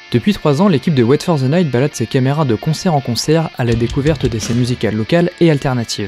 Depuis 3 ans, l'équipe de Wait for the Night balade ses caméras de concert en concert à la découverte des scènes musicales locales et alternatives.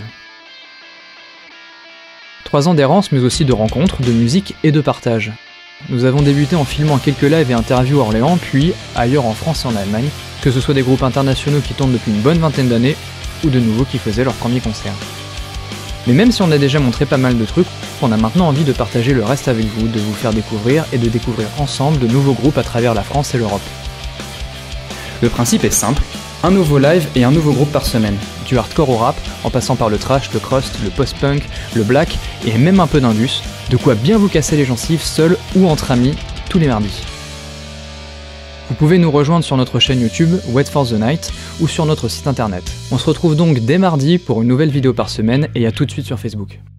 3 ans d'errance mais aussi de rencontres, de musique et de partage. Nous avons débuté en filmant quelques lives et interviews à Orléans, puis ailleurs en France et en Allemagne, que ce soit des groupes internationaux qui tournent depuis une bonne vingtaine d'années, ou de nouveaux qui faisaient leur premier concert. Mais même si on a déjà montré pas mal de trucs, on a maintenant envie de partager le reste avec vous, de vous faire découvrir et de découvrir ensemble de nouveaux groupes à travers la France et l'Europe. Le principe est simple, un nouveau live et un nouveau groupe par semaine. Du hardcore au rap, en passant par le thrash, le crust, le post-punk, le black et même un peu d'indus, de quoi bien vous casser les gencives seul ou entre amis, tous les mardis. Vous pouvez nous rejoindre sur notre chaîne YouTube Wait for the Night ou sur notre site internet. On se retrouve donc dès mardi pour une nouvelle vidéo par semaine et à tout de suite sur Facebook.